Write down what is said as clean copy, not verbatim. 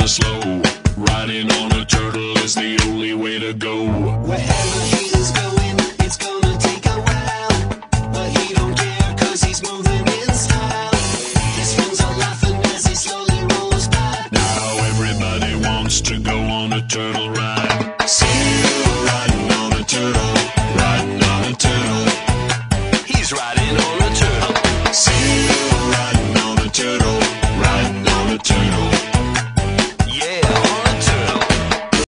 kinda slow. Riding on a turtle is the only way to go. Wherever he is going, it's gonna take a while. But he don't care, cause he's moving in style. His friends are laughing as he slowly rolls by. Now everybody wants to go on a turtle ride.